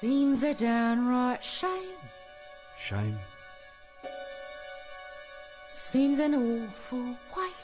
Seems a downright shame. Shame. Seems an awful waste.